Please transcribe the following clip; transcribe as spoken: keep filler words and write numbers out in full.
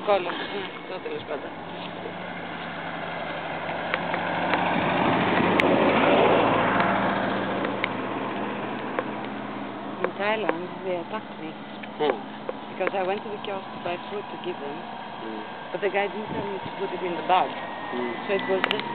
κόλλο. Αυτό τέλος πάντων. In Thailand, they attacked me. Hmm. Because I went to the kiosk to buy fruit to give them, Mm. but the guy didn't tell me to put it in the bag. Mm. So it was just